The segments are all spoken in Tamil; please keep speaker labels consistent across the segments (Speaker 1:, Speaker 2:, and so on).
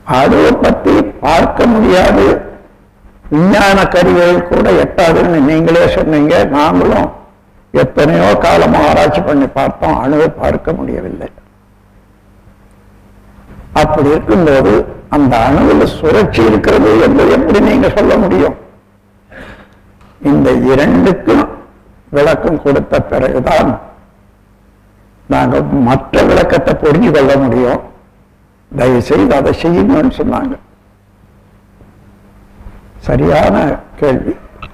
Speaker 1: அணுவை பற்றி பார்க்க முடியாது, விஞ்ஞான கருவிகள் கூட எட்டாதுன்னு நீங்களே சொன்னீங்க. நாங்களும் எத்தனையோ காலமா ஆராய்ச்சி பண்ணி பார்த்தோம், அணுவை பார்க்க முடியவில்லை. அப்படி இருக்கும்போது அந்த அணுவில் சுழற்சி இருக்கிறது என்று எப்படி நீங்க சொல்ல முடியும்? இந்த இரண்டுக்கும் விளக்கம் கொடுத்த பிறகுதான் நாங்கள் மற்ற விளக்கத்தை புரிஞ்சு கொள்ள முடியும். தயவு செய்து அதை செய்யுங்கன்னு சொன்னாங்க. சரியான கேள்வி.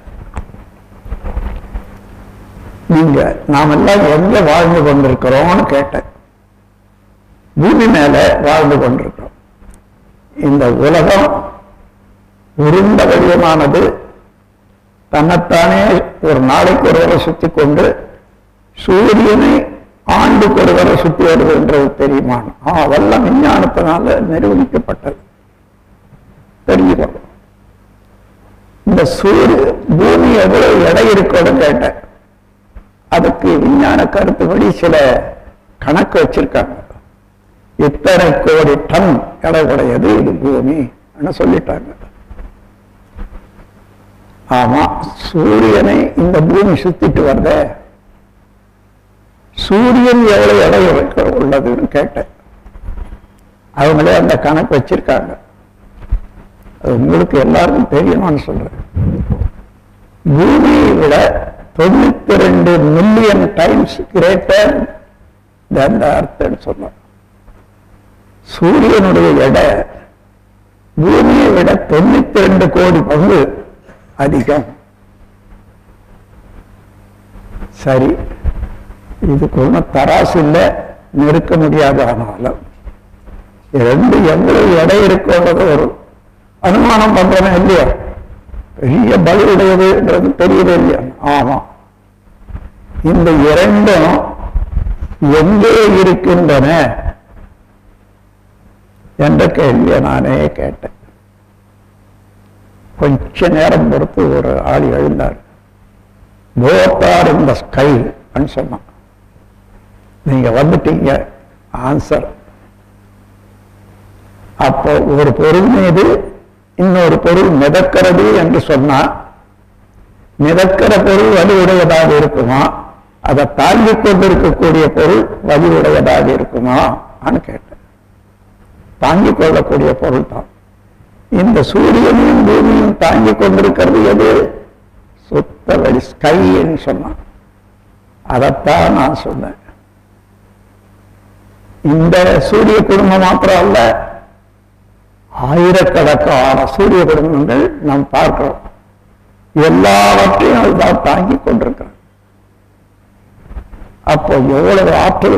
Speaker 1: நீங்க நாமெல்லாம் எங்க வாழ்ந்து கொண்டிருக்கிறோம்னு கேட்டேன். பூமி மேல வாழ்ந்து கொண்டிருக்கிறோம். இந்த உலகம் உருண்ட வடிவமானது. தன்னைத்தானே ஒரு நாளைக்கு ஒருவரை சுத்தி கொண்டு சூரியனை ஆண்டுக்கு ஒருவரை சுத்தி வருது என்றது தெரியுமா? அதெல்லாம் விஞ்ஞானத்தினால நிரூபிக்கப்பட்டது. தெரிஞ்சுக்கணும். இந்த பூமி எவ்வளவு எடை இருக்கோன்னு கேட்டேன். அதுக்கு விஞ்ஞான கருத்துப்படி சில கணக்கு வச்சிருக்காங்க. இத்தனை கோடி டன் எடை உடையது இது பூமி சொல்லிட்டாங்க. ஆமா, சூரியனை இந்த பூமி சுத்திட்டு வருத, சூரியன் எவ்வளவு எடை உள்ளதுன்னு கேட்டேன். அவங்களே அந்த கணக்கு வச்சிருக்காங்க. அது உங்களுக்கு எல்லாருக்கும் தெரியணும்னு சொல்றேன். பூமியை விட 92 million times greater than the earth சொன்னார். சூரியனுடைய எடை பூமியை விட 92 கோடி பங்கு அதிகம். சரி, இதுக்கு ஒன்றும் தராசு இல்லை, நிறுக்க முடியாது. ஆனாலும் ரெண்டு எவ்வளவு எடை இருக்குன்றது ஒரு அனுமானம் பண்றோமே இல்லையா? பெரிய பலுடையதுன்றது தெரியுது இல்லையா? ஆமா. இந்த இரண்டும் எங்கே இருக்கின்றன என்ற கேள்வியை நானே கேட்டேன். கொஞ்ச நேரம் பொறுத்து ஒரு ஆள் எழுந்தார். Both are in the sky ன்னு சொன்னான். நீங்க வந்துட்டீங்க ஆன்சர். அப்போ ஒரு பொருள் மீது இன்னொரு பொருள் மிதக்கிறது என்று சொன்னா, மிதக்கிற பொருள் வலியுடையதாக இருக்குமா, அதை தாங்கிக் கொண்டிருக்கக்கூடிய பொருள் வலியுடையதாக இருக்குமா கேட்டேன். தாங்கிக் கொள்ளக்கூடிய பொருள் தான். இந்த சூரியனையும் பூமியும் தாங்கிக் கொண்டிருக்கிறது எது? சுத்த வழி ஸ்கைன்னு சொன்னான். அதைத்தான் நான் சொன்னேன். இந்த சூரிய குடும்பம் மாத்திரம் அல்ல, ஆயிரக்கணக்கான சூரிய குடும்பங்கள் நாம் பார்க்கிறோம். எல்லாவற்றையும் அதுதான் தாங்கிக் கொண்டிருக்கிறோம். அப்போ எவ்வளவு ஆற்றல்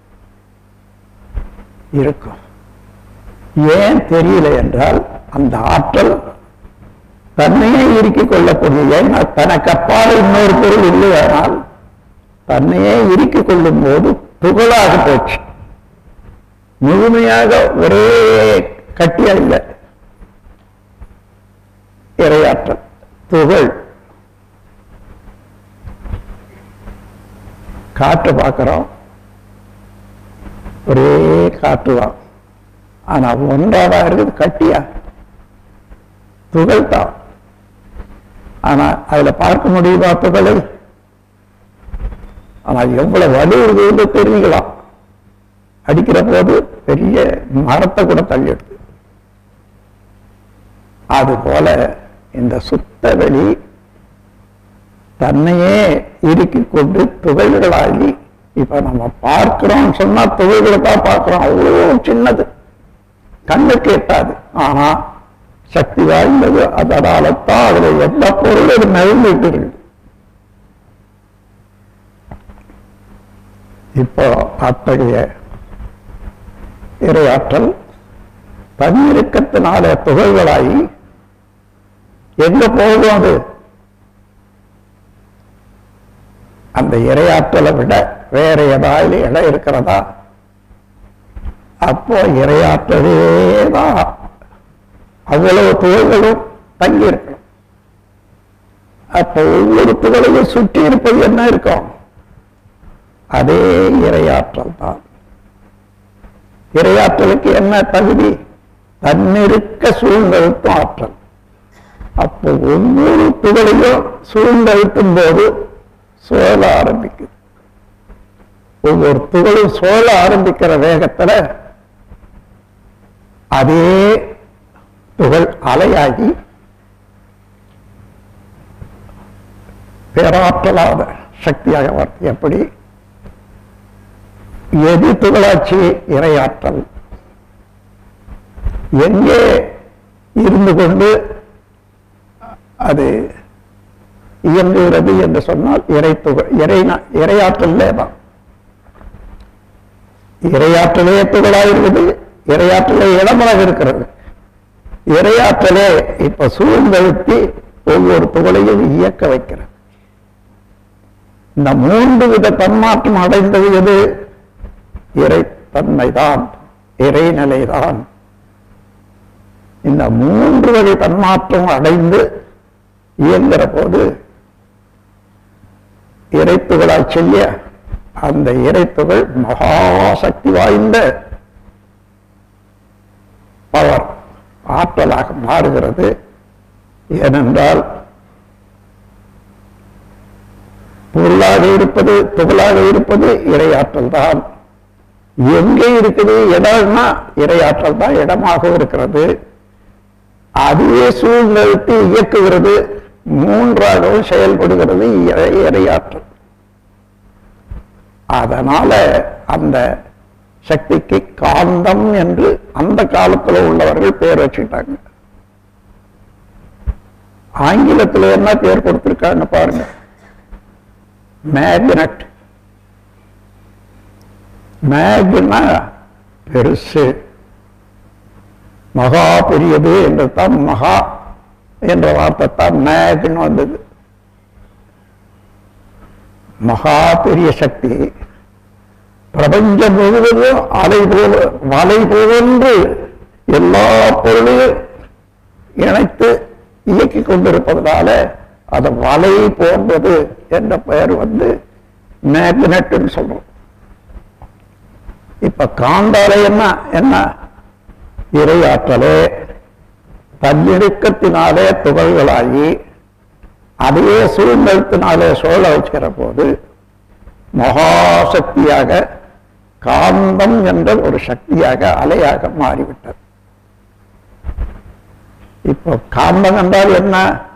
Speaker 1: இருக்கும்? ஏன் தெரியல என்றால், அந்த ஆற்றல் தன்னையே இறுக்கிக் கொள்ளக்கூடிய, ஏன்னா தனக்கு அப்பால் இன்னொரு பொருள் இல்லையானால் தன்னையே இறுக்கிக் கொள்ளும் போது துகளாக போச்சு. முழுமையாக ஒரே கட்டியா இல்லை. இறையாற்றல் துகள். காற்று பார்க்கிறோம், ஒரே காற்று தான். ஆனா ஒன்றாதான் இருக்குது, கட்டியா துகள் தான். ஆனா அதுல பார்க்க முடியுமா துகளை? ஆனா எவ்வளவு வலு இருக்குன்னு தெரிஞ்சுக்கலாம். அடிக்கிற போது பெரிய மரத்தை கூட தள்ளி எடுத்து. அது போல இந்த சுத்த வெளி தன்னையே இறுக்கிக் கொண்டு துகள்களாகி, இப்ப நம்ம பார்க்கிறோம் சொன்னா துகள்களை தான் பார்க்கிறோம். அவ்வளோ சின்னது, கண்ணுக்கு எட்டாது. ஆனா சக்தி வாய்ந்தது. அதனால்தான் அதுல எந்த பொருள் அது நெருங்கிட்டு இருக்கு. இப்போ அத்தகைய இறையாற்றல் தன்னிருக்கத்தினால துகள்களாகி எங்க போகும்? அது அந்த இறையாற்றலை விட வேற ஏதாவது இடம் இருக்கிறதா? அப்போ இறையாற்றலேதான் அவ்வளவு துகள்களும் தங்கி இருக்கணும். அப்போ ஒவ்வொரு துகளையும் சுற்றி இருப்பது என்ன இருக்கும்? அதே இறையாற்றல் தான். இறையாற்றலுக்கு என்ன தகுதி? தன்னிருக்க சூழ்ந்தழுத்தும் ஆற்றல். அப்போ ஒவ்வொரு துகளையும் சூழ்ந்தழுத்தும் போது சுழல ஆரம்பிக்குது. ஒவ்வொரு துகளும் சுழல ஆரம்பிக்கிற வேகத்துல அதே துகள் அலையாகி பேராற்றலாத சக்தியாக வருது. எப்படி? எது துகளாட்சி? இறையாற்றல். எங்கே இருந்து கொண்டு அது இயங்குகிறது என்று சொன்னால் இறையாற்றலே தான். இறையாற்றலே துகளாயிருக்குது. இறையாற்றலே இடமாக இருக்கிறது. இறையாற்றலே இப்ப சூழ்ந்தழுத்தி ஒவ்வொரு துகளையும் இயக்க வைக்கிறது. இந்த 3 வித தன்மாற்றம் அடைந்தது எது? இறைத்தன்மைதான், இறைநிலைதான். இந்த 3 வகை தன்மாற்றம் அடைந்து இயங்குகிற போது இறைத்துகளால் செய்ய அந்த இறைத்துகள் மகாசக்தி வாய்ந்த பவர் ஆற்றலாக மாறுகிறது. ஏனென்றால் பொருளாக இருப்பது, துகளாக இருப்பது இறையாற்றல் தான். எங்கே இருக்குது இடம்னா இறையாற்றல் தான் இடமாக இருக்கிறது. அதுவே சூழ்நிறுத்தி இயக்குகிறது. 3ஆகவும் செயல்படுகிறது இறையாற்றல். அதனால அந்த சக்திக்கு காந்தம் என்று அந்த காலத்தில் உள்ளவர்கள் பேர் வச்சுட்டாங்க. ஆங்கிலத்தில் என்ன பேர் கொடுத்திருக்காங்க பாருங்க, மேக்னட். மேக்னா பெருசு, மகா பெரியது என்று தான் மகா என்ற வார்த்தை தான் மேக்னு வந்தது. மகா பெரிய சக்தி பிரபஞ்சம் முழுவதும் வலை போன்று எல்லா பொருளையும் இணைத்து இயக்கிக் கொண்டிருப்பதனால அது வலை போன்றது என்ற பெயர் மேக்னெட்னு சொல்றோம். இப்ப காந்தாலை என்ன? இறையாற்றலே தன்னிடுக்கத்தினாலே துகள்களாகி அதே சூழ்நிலத்தினாலே சோழ வைக்கிற போது மகாசக்தியாக காந்தம் என்ற ஒரு சக்தியாக அலையாக மாறிவிட்டது. இப்போ காந்தம் என்றால் என்ன?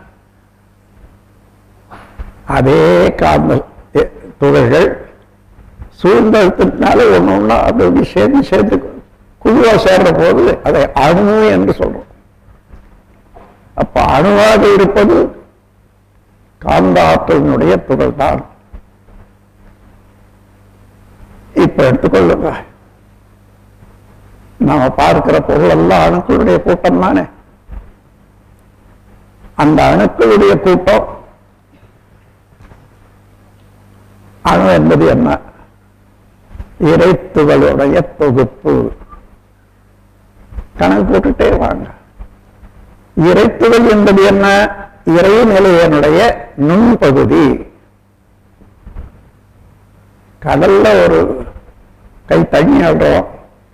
Speaker 1: அதே காந்த துகள்கள் சூழ்நிலத்தினாலே ஒண்ணு அப்படி சேர்ந்து குழுவா சேர்ற போது அதை அணு என்று சொல்றோம். அப்ப அணுவாக இருப்பது காந்த ஆற்றலினுடைய துகள் தான். இப்ப எடுத்துக்கொள்ளுங்க, நாம பார்க்கிற பொருள் எல்லாம் அணுக்களுடைய கூட்டம் தானே. அந்த அணுக்களுடைய கூட்டம் அணு என்பது என்ன? இறைத்துகளுடைய தொகுப்பு. கணக்கு போட்டுட்டே வாங்க. இறைத்துகள் என்பது என்ன? இறைநிலையனுடைய நுண்பகுதி. கடல்ல ஒரு கை தண்ணி ஆடுறோம்.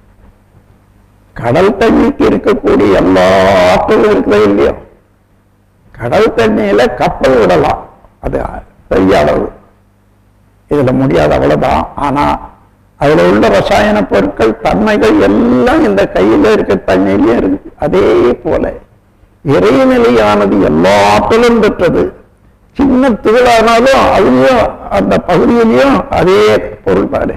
Speaker 1: கடல் தண்ணிக்கு இருக்கக்கூடிய எல்லா ஆற்றலும் இருக்கிறது இல்லையோ. கடல் தண்ணியில கப்பல் விடலாம், அது பெரிய அளவு. இதுல முடியாது, அவ்வளவுதான். ஆனா அதுல உள்ள ரசாயன பொருட்கள், தன்மைகள் எல்லாம் இந்த கையில இருக்க தண்ணியிலே இருக்கு. அதே போல இறைநிலையானது எல்லா ஆற்றலும் பெற்றது. சின்ன துகளானாலும் அதுலயும் அந்த பகுதியிலையும் அதே பொருள் தானே.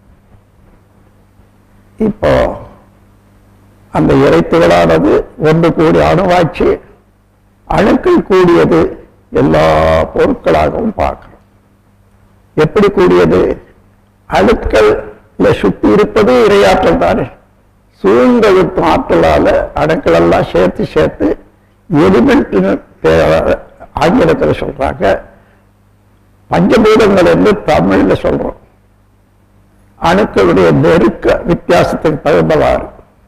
Speaker 1: இப்போ அந்த இறைத்துகளானது ஒன்று கூடி அணுவாட்சி அணுக்கள் கூடியது எல்லா பொருட்களாகவும் பார்க்கிறோம். எப்படி கூடியது? அணுக்கள் சுத்தி இருப்பது இறையாற்றல் தானே. சூழ்ந்தழுத்தும் ஆற்றலால அணுக்கள் எல்லாம் சேர்த்து எலிமெண்ட் ஆங்கிலத்தில் சொல்றாங்க. பஞ்சபூதங்கள் என்று தமிழ்ல சொல்றோம். அணுக்களுடைய நெருக்க வித்தியாசத்துக்கு தகுந்தவாறு.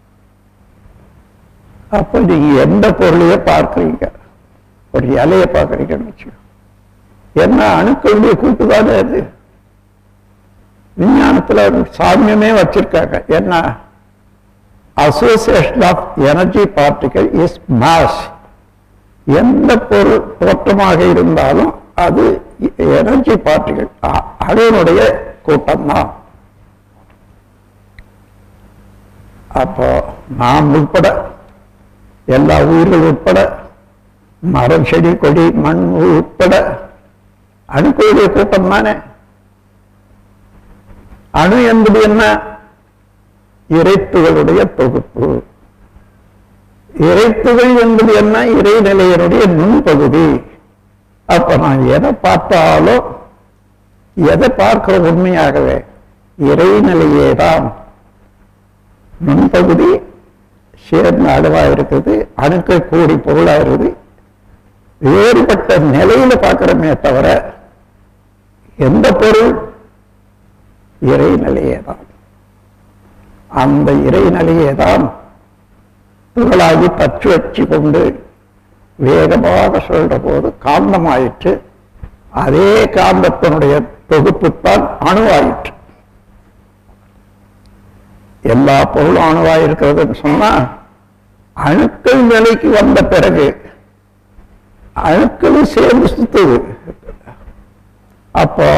Speaker 1: அப்ப நீங்க எந்த பொருளைய பார்க்கிறீங்க, ஒரு இலையை பார்க்கறீங்கன்னு வச்சுக்கோ, என்ன அணுக்களுடைய கூட்டுதானே அது. விஞ்ஞானத்துல சாமியமே வச்சிருக்காங்க. என்ன? Association of energy particle is mass. எந்த பொருள் தோற்றமாக இருந்தாலும் அது எனர்ஜி பார்ட்டிகல், அணுவினுடைய கூட்டம் தான். அப்போ நாம் உட்பட எல்லா உயிர்கள் உட்பட மரம் செடி கொடி மண் உட்பட அணுக்களுடைய கூட்டம் தானே. அணு என்பது என்ன? இறைத்துகளுடைய தொகுப்பு. இறைத்துகள் என்பது என்ன? இறைநிலையினுடைய நுண்பகுதி. அப்ப நான் எதை பார்த்தாலும் எதை பார்க்கிற உண்மையாகவே இறைநிலையே தான். நுண்பகுதி சேர்ந்த அளவா இருக்குது, அணுக்கள் கூடி பொருளா இருக்குது. வேறுபட்ட நிலையில பார்க்கிறோமே தவிர எந்த பொருள்? இறைநிலையே தான். அந்த இறைநிலையே தான் துகளாகி பற்று வச்சு கொண்டு வேகமாக சொல்ற போது காந்தமாயிற்று. அதே காந்தத்தினுடைய தொகுப்புத்தான் அணுவாயிற்று. எல்லா பொருளும் அணுவாயிருக்கிறதுன்னு சொன்னா அணுக்கள் நிலைக்கு வந்த பிறகு அணுக்களும் சேர்ந்து சுத்துது. அப்போ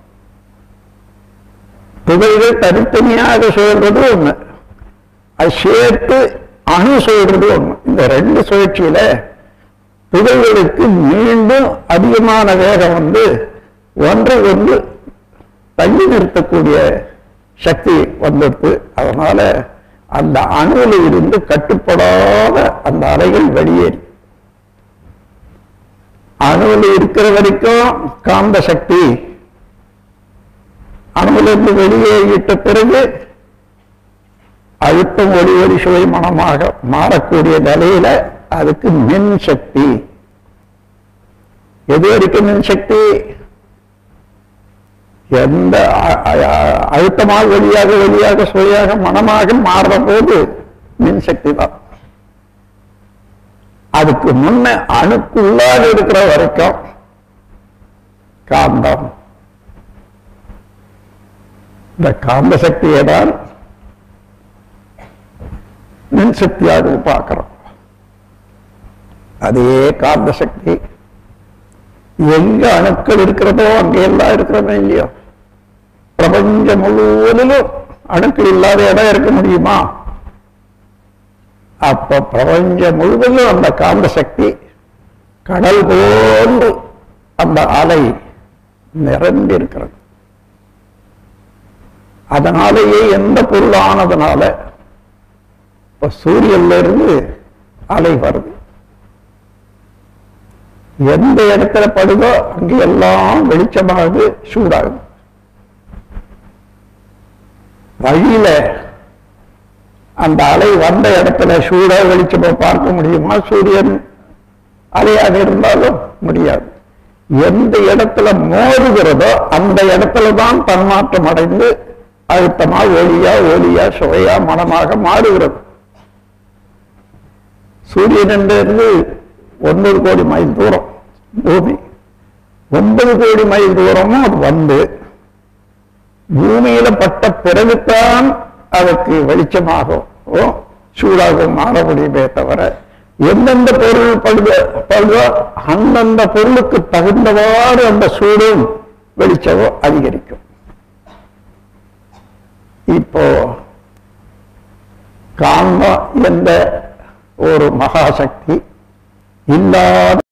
Speaker 1: துகள்கள் தனித்தனியாக சொல்றது ஒண்ணு, அது சேர்த்து அணு சொல்றது ஒண்ணு. இந்த ரெண்டு சுழற்சியில துகள்களுக்கு மீண்டும் அதிகமான வேகம் வந்து ஒன்றை ஒன்று தள்ளி நிறுத்தக்கூடிய சக்தி வந்துடுது. அதனால அந்த அணுவில் இருந்து கட்டுப்படாத அந்த அலைகள் வெளியேறி அணுவில் இருக்கிற வரைக்கும் காந்த சக்தி, அணுவிலிருந்து வெளியேறிட்ட பிறகு அழுத்தம் ஒளி ஒளி சுவை மனமாக மாறக்கூடிய நிலையில அதுக்கு மின் சக்தி. எது வரைக்கும் மின் சக்தி? எந்த அழுத்தமாக வெளியாக வெளியாக சுவையாக மனமாக மாறுற போது மின் சக்தி தான். அதுக்கு முன்ன அணுக்குள்ளாக இருக்கிற வரைக்கும் காந்தம். இந்த காந்த சக்தியை தான் மின்சக்தியாக பார்க்கிறோம். அதே காந்த சக்தி எங்க அணுக்கள் இருக்கிறதோ அங்கெல்லாம் இருக்கிறதோ இல்லையோ, பிரபஞ்சம் முழுவதிலும் அணுக்கள் இல்லாத இடம் இருக்க முடியுமா? அப்ப பிரபஞ்சம் முழுவதும் அந்த காந்த சக்தி கடல் போன்று அந்த அலை நிரம்பி இருக்கிறது. அதனாலேயே எந்த பொருள் ஆனதுனால இப்ப சூரியன்ல இருந்து அலை வருது. எந்த இடத்துல படுதோ அங்கே எல்லாம் வெளிச்சமாகுது, சூடாகுது. வழியில அந்த அலை வந்த இடத்துல சூடா வெளிச்சமா பார்க்க முடியுமா? சூரியன் அலையாக இருந்தாலும் முடியாது. எந்த இடத்துல மோதுகிறதோ அந்த இடத்துல தான் தன்மாற்றம் அடைந்து அழுத்தமா ஒளியா ஒளியா சுவையா மனமாக மாறுகிறது. சூரியனிலிருந்து 9 கோடி மைல் தூரம் பூமி, 9 கோடி மைல் தூரமும் அது வந்து பூமியில பட்ட பிறகுதான் அதற்கு வெளிச்சமாகும் சூடாக மாற முடியுமே தவிர எந்தெந்த பொருள் படுதோ அந்தந்த பொருளுக்கு தகுந்தவாறு அந்த சூடும் வெளிச்சமும் அதிகரிக்கும். இப்போ காந்தம் என்ற ஒரு மகாசக்தி இல்லாத